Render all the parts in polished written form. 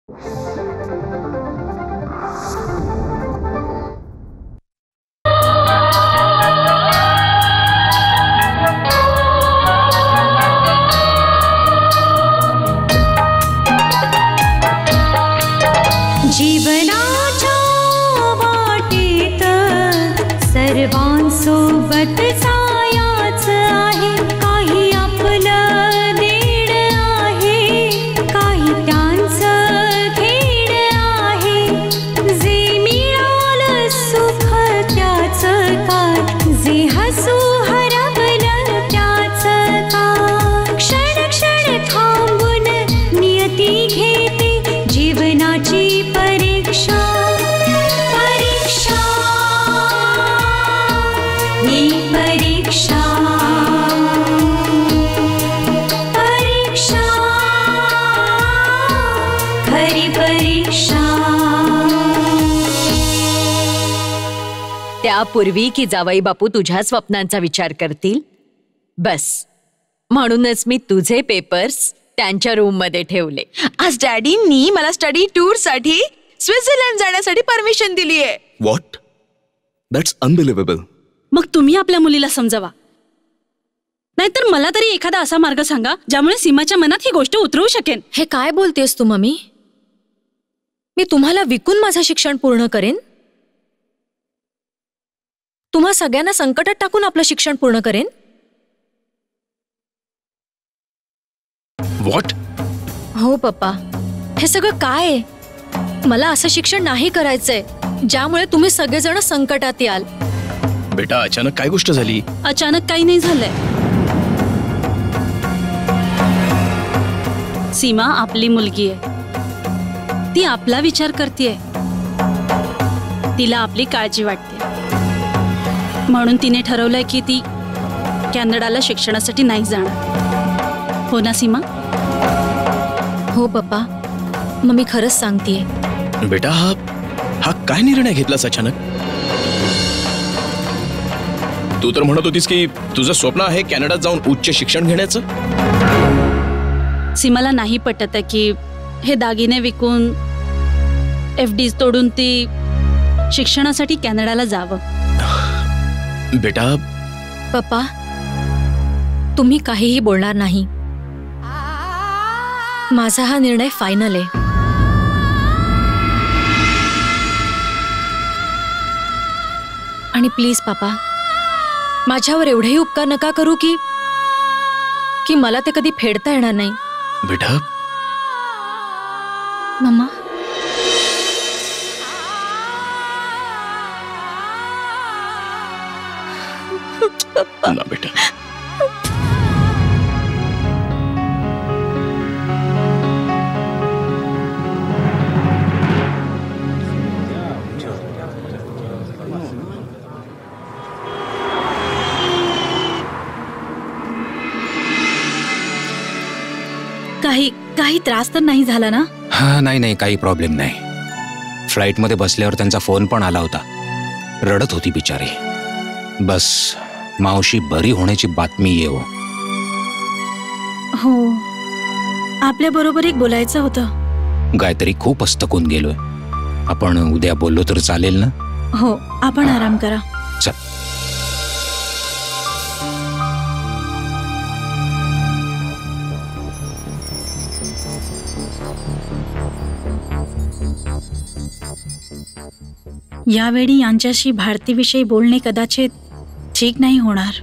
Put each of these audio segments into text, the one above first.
जीवनाच्या वाटेत सर्वांसोबत जायचं आहे, काही आपलं देण आहे, काही त्यांचं घेण आहे. जे मिळालं सुख त्याचं काय, जे हसू हरवलं त्याचं काय. क्षण क्षण थांबून नियती घेते जीवनाची परीक्षा. परीक्षा ही परीक्षा. परीक्षा खरी परीक्षा. त्यापूर्वी की जावई बापू तुझ्या स्वप्नांचा विचार करतील, बस म्हणूनच मी तुझे पेपर्स त्यांच्या रूम मध्ये ठेवले. आज डॅडींनी मला स्टडी टूर साठी स्वित्झर्लंड जाण्यासाठी परमिशन दिली आहे. व्हॉट? That's unbelievable. मग तुम्ही आपल्या मुलीला समजावा, नाहीतर मला तरी एखादा असा मार्ग सांगा ज्यामुळे सीमाच्या मनात ही गोष्ट उतरवू शकेन. हे काय बोलतेस तू मम्मी? मी तुम्हाला विकून माझं शिक्षण पूर्ण करेन? तुम्हा सगळ्यांना संकटात टाकून आपलं शिक्षण पूर्ण करेन? व्हॉट? हो पप्पा, हे सगळं काय आहे? मला असं शिक्षण नाही करायचंय ज्यामुळे तुम्ही सगळेजण संकटात याल. बेटा, अचानक काय गोष्ट झाली? अचानक काही नाही झालंय. सीमा आपली मुलगी आहे, ती आपला विचार करतेय, तिला आपली काळजी वाटते, म्हणून तिने ठरवलंय की ती कॅनडाला शिक्षणासाठी नाही जाणार. हो ना सीमा? हो पप्पा, मग मी खरंच सांगतेय. बेटा, हा काय निर्णय घेतलास अचानक? तू तर म्हणत होतीस की तुझं स्वप्न आहे कॅनडात जाऊन उच्च शिक्षण घेण्याचं. सीमाला नाही पटत आहे की हे दागिने विकून FD तोडून ती शिक्षणासाठी कॅनडाला जावं. बेटा, पप्पा, तुम्ही काहीही बोलणार नाही. माझा हा निर्णय फायनल आहे. आणि प्लीज पापा, माझ्यावर एवढेही उपकार नका करू की मला ते कधी फेडता येणार नाही. बेटा, मम्मा, ना बेटा. काही त्रास तर नाही झाला ना? हा, नाही, काही प्रॉब्लेम नाही. फ्लाईट मध्ये बसल्यावर त्यांचा फोन पण आला होता. रडत होती बिचारी. बस मावशी बरी होण्याची बातमी येवो. हो, आपल्या बरोबर एक बोलायचं होतं. गायत्री खूप हस्तकून गेलोय. आपण उद्या बोललो तर चालेल ना? हो, आपण आराम करा. चल. यावेळी यांच्याशी भारतीविषयी बोलणे कदाचित ठीक नाही होणार.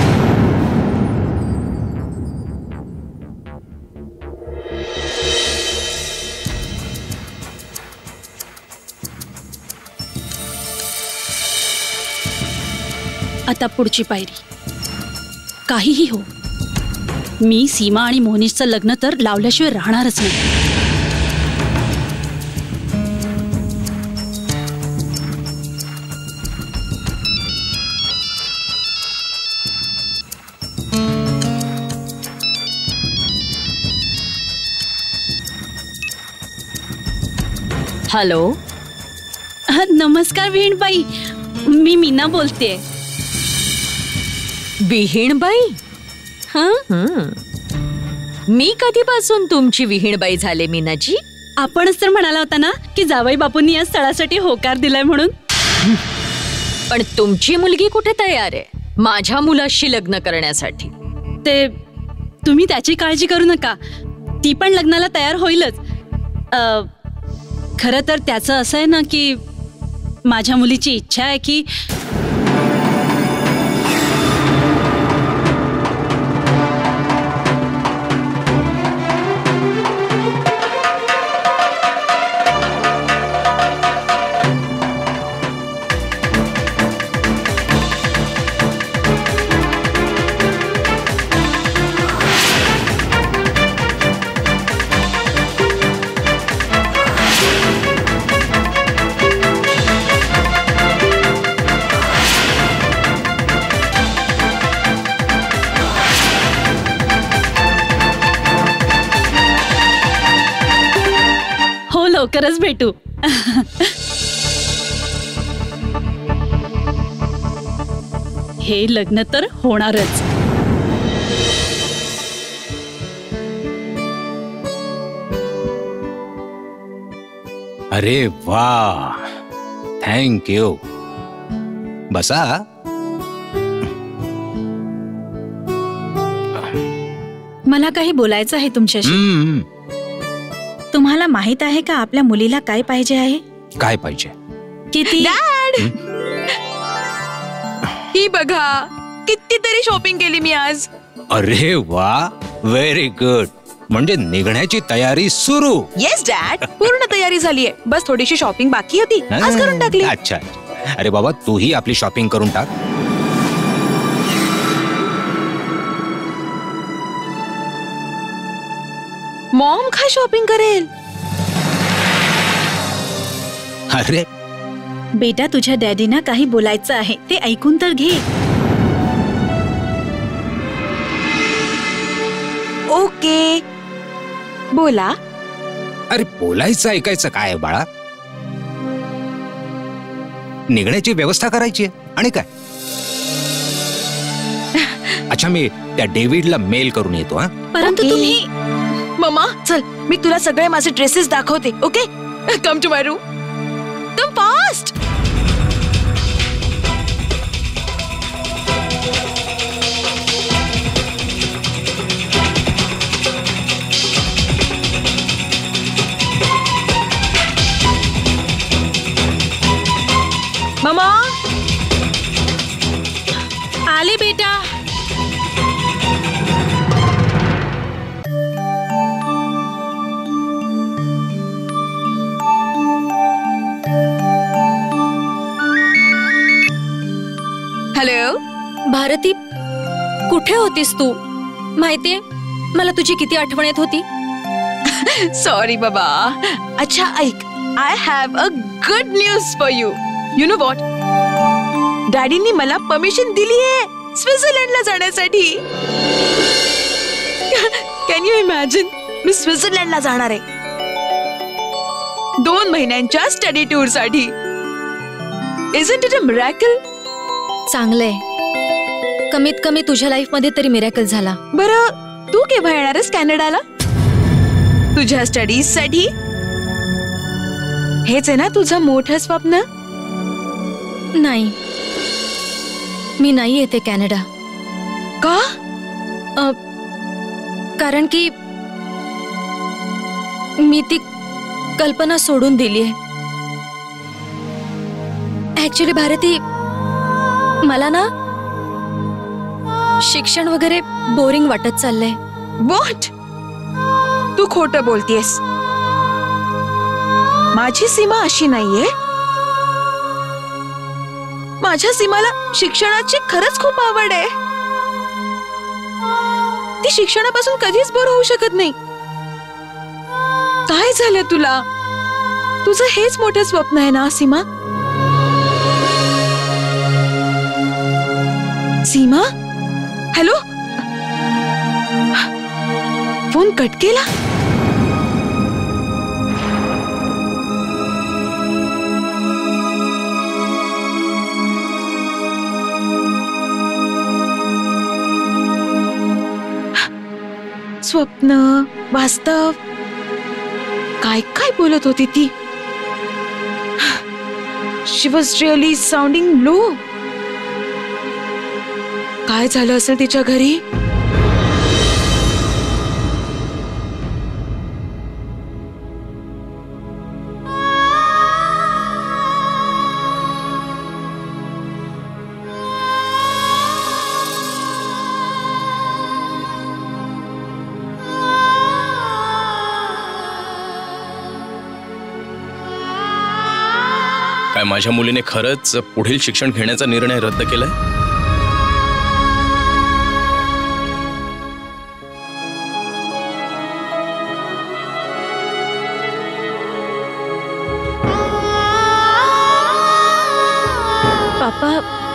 आता पुढची पायरी. काहीही हो, मी सीमा आणि मोनिशचं लग्न तर लावल्याशिवाय राहणारच नाही. हॅलो. नमस्कार विहीणबाई, मी मीना बोलतेय. विहीणबाई? मी कधीपासून तुमची विहीणबाई झाले मीनाजी? आपणच तर म्हणाला होता ना की जावई बापूंनी या स्थळासाठी होकार दिलाय म्हणून. पण तुमची मुलगी कुठे तयार आहे माझ्या मुलाशी लग्न करण्यासाठी? ते तुम्ही त्याची काळजी करू नका, ती पण लग्नाला तयार होईलच. खरं तर त्याचं असं आहे ना की माझ्या मुलीची इच्छा आहे की लवकरच भेटू. हे लग्न तर होणारच. अरे वा, थँक यू. बसा. मला काही बोलायचं आहे तुमच्याशी. तुम्हाला माहित आहे का आपल्या मुलीला काय पाहिजे आहे? काय पाहिजे? किती? ही बघा, कितीतरी शॉपिंग केली मी आज. अरे वा, व्हेरी गुड. म्हणजे निघण्याची तयारी सुरू. येस डॅड, पूर्ण तयारी झालीये. बस थोडीशी शॉपिंग बाकी होती, आज करून टाकली. अच्छा. अरे बाबा, तूही आपली शॉपिंग करून टाक. मॉम काय शॉपिंग करेल? अरे बेटा, तुझ्या डॅडीना काही बोलायचं आहे, ते ऐकून तर घे. ओके, बोला. अरे बोलायचं ऐकायचं काय बाळा? निघण्याची व्यवस्था करायची आहे आणि काय. अच्छा, मी त्या डेव्हिडला मेल करून येतो. हा, परंतु तुम्ही. मम्मा चल, मी तुला सगळे माझे ड्रेसेस दाखवते. Okay, come to my room. Come fast. Mama आले बेटा. हॅलो भारती, कुठे होतीस तू? माहितीये मला तुझी किती आठवण येत होती. सॉरी बाबा. अच्छा ऐक, I have a good news for you. You know what, डॅडींनी मला परमिशन दिली आहे स्वित्झर्लंडला जाण्यासाठी. कॅन यू इमॅजिन, मी स्वित्झर्लंडला जाणार आहे 2 महिन्यांच्या स्टडी टूर साठी. Isn't it a miracle? चांगलंय, कमीत कमी तुझ्या लाईफ मध्ये तरी मिरॅकल झाला. बरं, तू केव्हा येणार आहेस कॅनडाला तुझ्या स्टडीज साठी? हेच आहे ना तुझं मोठं स्वप्न? नाही, मी नाही येते कॅनडा. का? कारण की मी ती कल्पना सोडून दिली आहे. ऍक्च्युली भारती, मला ना शिक्षण वगैरे बोरिंग वाटत चाललंय. व्हॉट? तू खोटं बोलतेस. माझी सीमा अशी नाहीये. माझ्या सीमाला शिक्षणाची खरंच खूप आवड आहे. ती शिक्षणापासून कधीच बोर होऊ शकत नाही. काय झालं तुला? तुझं हेच मोठं स्वप्न आहे ना Seema? Seema, hello. Phone cut केला. स्वप्न, वास्तव काय काय बोलत होती ती? She was really sounding low. काय झालं असेल तिच्या घरी? काय माझ्या मुलीने खरंच पुढील शिक्षण घेण्याचा निर्णय रद्द केलाय? पापा,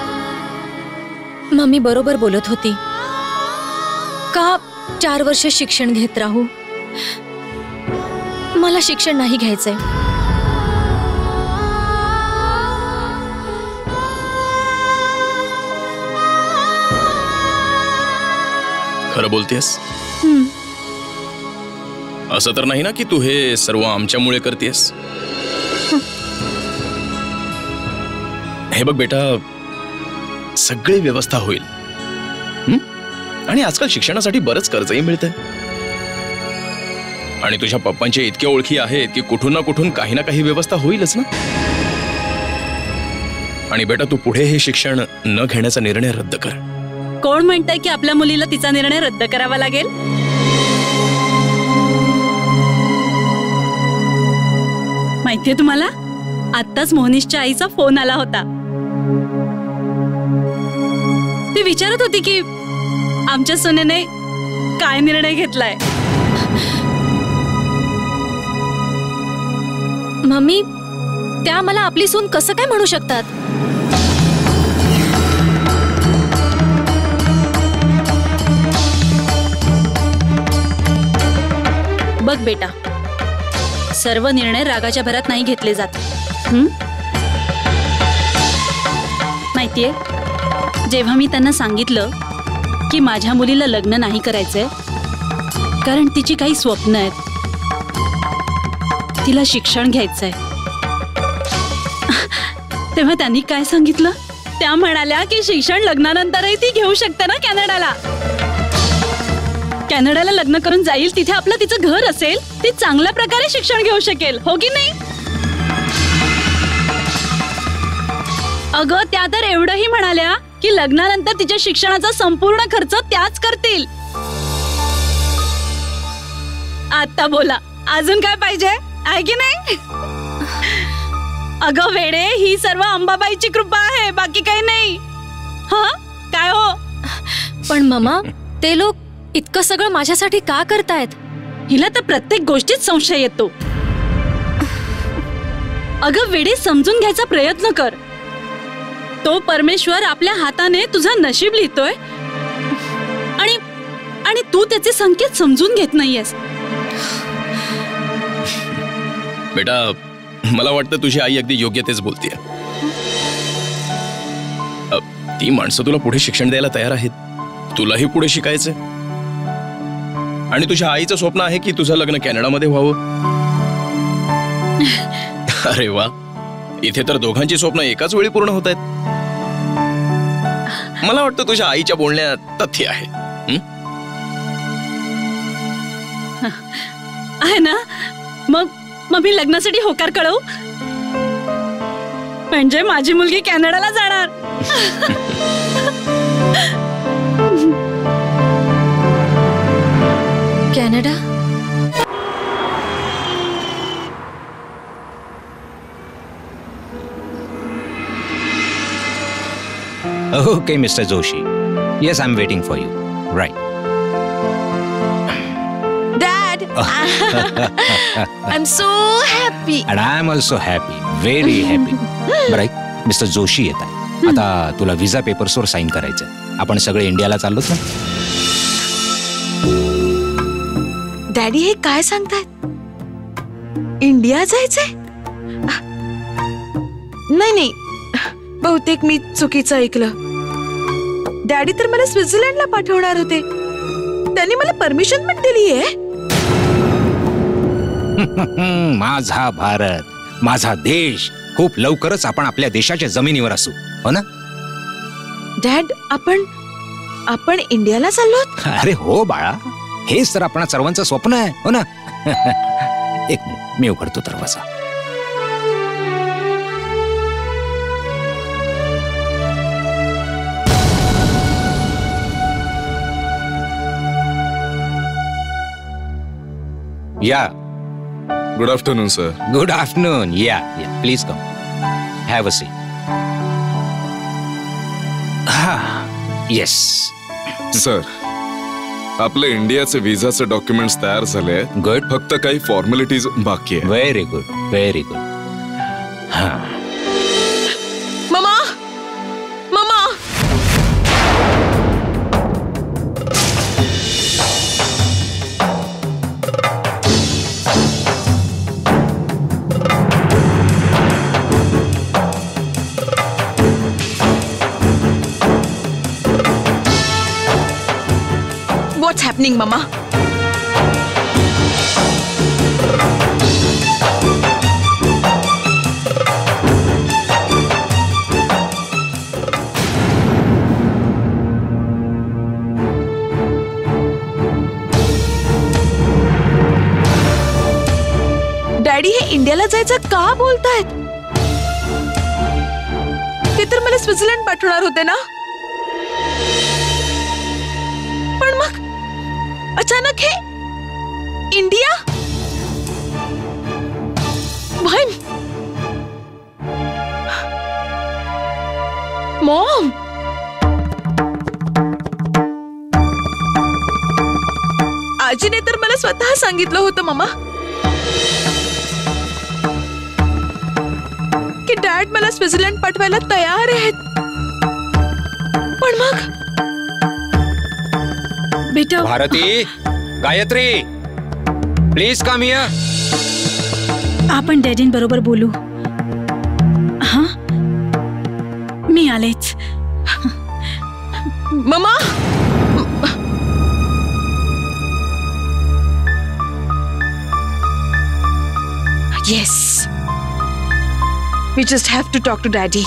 मम्मी बरोबर बोलत होती. का 4 वर्ष शिक्षण घेत राहू? मला शिक्षण नाही घ्यायचंय. खरं बोलतेस? असं तर नाही ना की तू हे सर्व आमच्यामुळे करतेस? हे बघ बेटा, सगळी व्यवस्था होईल. आणि आजकाल शिक्षणासाठी बरंच कर्जही मिळतंय. आणि तुझ्या पप्पांचे इतके ओळखी आहेत की कुठून ना कुठून काही ना काही व्यवस्था होईलच ना. आणि बेटा, तू पुढे हे शिक्षण न घेण्याचा निर्णय रद्द कर. कोण म्हणतंय की आपल्या मुलीला तिचा निर्णय रद्द करावा लागेल? माहितीये तुम्हाला, आत्ताच मोहनीशच्या आईचा फोन आला होता. ती विचारत होती की आमच्या सुनेने काय निर्णय घेतलाय. मम्मी, त्या मला आपली सून कसं काय म्हणू शकतात? बघ बेटा, सर्व निर्णय रागाच्या भरात नाही घेतले जात. माहितीये, जेव्हा मी त्यांना सांगितलं की माझ्या मुलीला लग्न नाही करायचंय कारण तिची काही स्वप्न आहेत, तिला शिक्षण घ्यायचंय, तेव्हा त्यांनी काय सांगितलं? त्या म्हणाल्या की शिक्षण लग्नानंतरही ती घेऊ शकते ना कॅनडाला. कॅनडाला लग्न करून जाईल, तिथे आपलं तिचं घर असेल, ती चांगल्या प्रकारे शिक्षण घेऊ शकेल, हो की नाही? अगं, त्या तर एवढंही म्हणाल्या की लग्नानंतर तिच्या शिक्षणाचा संपूर्ण खर्च त्याच करतील. आता बोला, अजून काय पाहिजे, आहे की नाही? अगं वेडे, ही सर्व अंबाबाईची कृपा आहे, बाकी काही नाही. हा काय हो? पण मम्मा, ते लोक इतकं सगळं माझ्यासाठी का करतायत? हिला तर प्रत्येक गोष्टीत संशय येतो. अगं वेडे, समजून घ्यायचा प्रयत्न कर. तो परमेश्वर आपल्या हाताने तुझं नशीब लिहितोय आणि तू त्याचे संकेत समजून घेत नाहीयेस. बेटा, मला वाटतं तुझी आई अगदी योग्य तेच बोलतेय. ती माणसं तुला पुढे शिक्षण द्यायला तयार आहेत. तुलाही पुढे शिकायचंय. आणि तुझ्या आईचं स्वप्न आहे की तुझं लग्न कॅनडामध्ये व्हावं. अरे वा, इथे तर दोघांची स्वप्न एकाच वेळी पूर्ण होत आहेत. मला वाटतं तुझ्या आईच्या बोलण्यात तथ्य आहे. आहे ना? मग मी लग्नासाठी होकार कळवू, म्हणजे माझी मुलगी कॅनडाला जाणार. Canada? Okay, Mr. Joshi. Yes, I'm waiting for you. Right. Dad, I'm so happy. And I'm also happy. Very happy. Right, Mr. Joshi येत आहे. आता तुला व्हिसा पेपर्सवर साइन करायचं. आपण सगळे इंडियाला चाललोच ना? डॅडी, हे काय सांगतायत? इंडिया जायचंय? नाही, बहुतेक मी चुकीचं ऐकलं. डॅडी तर मला स्वित्झर्लंडला पाठवणार होते. त्यांनी मला परमिशन पण दिली आहे. माझा भारत, माझा देश. खूप लवकरच आपण आपल्या देशाच्या जमिनीवर असू, हो ना? डॅड, आपण इंडियाला चाललोत? अरे हो बाळा, हेच तर आपणा सर्वांचं स्वप्न आहे, हो ना? एक मिनिट, मी उघडतो दरवाजा. या. Good afternoon sir. Good afternoon. या, please come. Have a seat. Yes sir, आपले इंडियाचे विजाचे डॉक्युमेंट्स तयार झाले. गुड. फक्त काही फॉर्मॅलिटीज बाकी आहे. Very good, very good. Mama, mama. What's happening, Mama? Daddy हे इंडियाला जायचं का बोलतायत? ते तर मला स्वित्झर्लंड पाठवणार होते ना. पण मग अचानक हे इंडिया. भाई, मॉम, आजीने तर मला स्वतः सांगितलं होतं मम्मा की डॅड मला स्वित्झर्लंड पाठवायला तयार आहेत. पण मग बेटा. Bharati, Gayatri, please come here. आपण डॅडींबरोबर बोलू. हा, मी आलेच. Mama. Yes. We just have to talk to Daddy.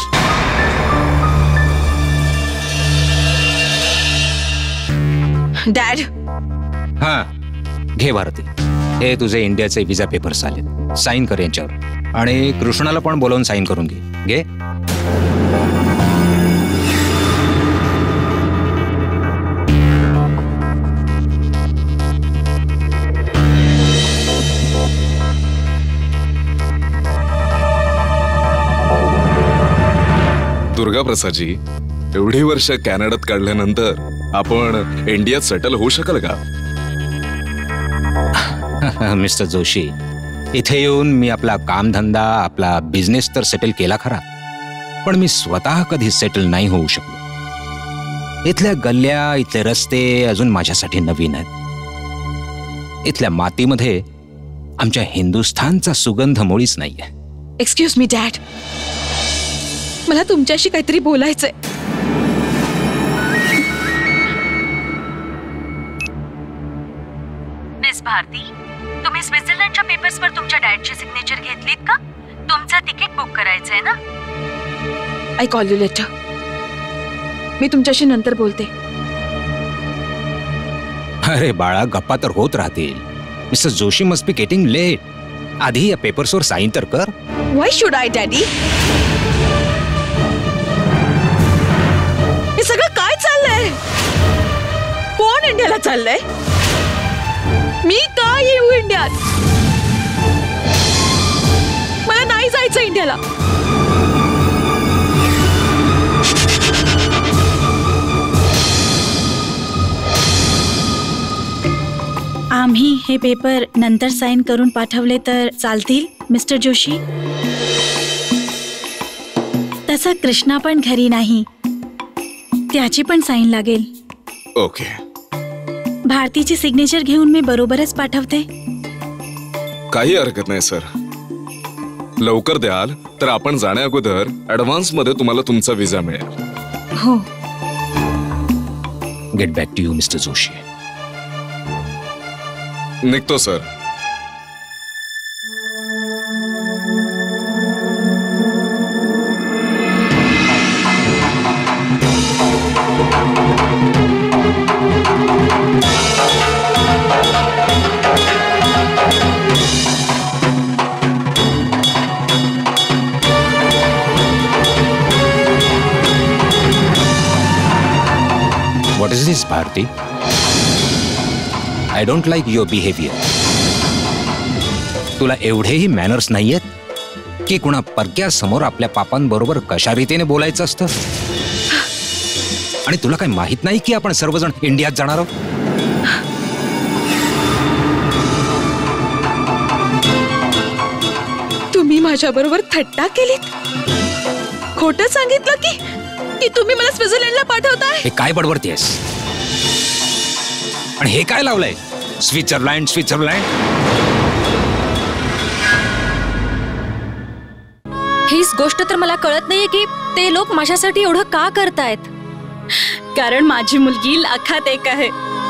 Dad. हा, घे भारती. हे तुझे इंडियाचे विजा पेपर्स आले. साइन कर यांच्यावर. आणि कृष्णाला पण बोलवून साइन करून घे. दुर्गा प्रसादजी, एवढी वर्ष कॅनडात काढल्यानंतर आपण इंडियात सेटल होऊ शकाल का? मिस्टर जोशी, इथे येऊन मी आपला कामधंदा, आपला बिझनेस तर सेटल केला खरा, पण मी स्वतः कधी सेटल नाही होऊ शकलो. इथल्या गल्ल्या, इथले रस्ते अजून माझ्यासाठी नवीन आहेत. इथल्या मातीमध्ये आमच्या हिंदुस्थानचा सुगंध मुळीच नाहीये. एक्सक्यूज मी डॅड, मला तुमच्याशी काहीतरी बोलायचंय. मिस भारती, तुम्ही स्वित्झर्लंडच्या पेपर्सवर तुमच्या डॅडची सिग्नेचर घेतलीत का? तुमचं तिकीट बुक करायचंय ना? I call you later. मी तुमच्याशी नंतर बोलते. अरे बाळा, गप्पा तर होत राहतील. Mister Joshi must be getting late. आधी या पेपर्सवर साइन तर कर. Why should I daddy? हे सगळं काय चाललंय? कोण इंडियाला चाललंय? मी का येऊ इंडियात? मला नाही जायचं इंडियाला. आम्ही हे पेपर नंतर साइन करून पाठवले तर चालतील मिस्टर जोशी? तसा कृष्णा पण घरी नाही, त्याची पण साइन लागेल. ओके. भारतीची सिग्नेचर घेऊन मी बरोबरच पाठवते. काही हरकत नाही सर. लवकर द्याल तर आपण जाण्या अगोदर ऍडव्हान्स मध्ये तुम्हाला तुमचा विजा मिळेल. हो. Get back to you mister Joshi. निघतो sir. Is this Bharati? I don't like your behaviour. तुला एवढेही मॅनर्स नाहीयेत की कुणा परक्या समोर आपल्या पापांबरोबर कशा रीतीने बोलायचं असतं. आणि तुला काय माहित नाही की आपण सर्वजण इंडियात जाणार आहोत? तुम्ही माझ्या बरोबर थट्टा केलीत, खोटं सांगितलं की तुम्ही मला स्वित्झर्लंडला पाठवताय. हे काय बडबडतेस? आणि हे काय लावलंय? Switzerland Switzerland. हीच गोष्ट तर मला कळत नाहीये की ते लोक माझ्यासाठी एवढं का करतायत. कारण माझी मुलगी लाखात एक आहे.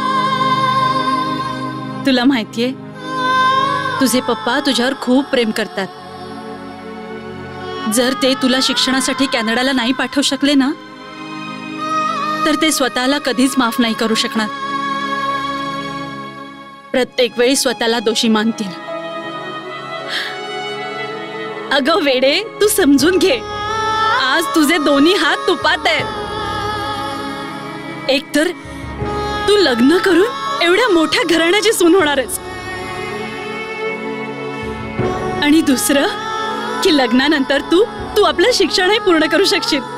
तुला माहितीये, तुझे पप्पा तुझ्यावर खूप प्रेम करतात. जर ते तुला शिक्षणासाठी कॅनडाला नाही पाठवू शकले ना, तर ते स्वतःला कधीच माफ नाही करू शकणार. प्रत्येक वेळी स्वतःला दोषी मानतील. अगं वेडे, तू समजून घे, आज तुझे दोन्ही हात तुपात आहेत. एक तर तू लग्न करून एवढ्या मोठ्या घराण्याची सून होणार आहेस, आणि दुसरं की लग्नानंतर तू आपलं शिक्षणही पूर्ण करू शकशील.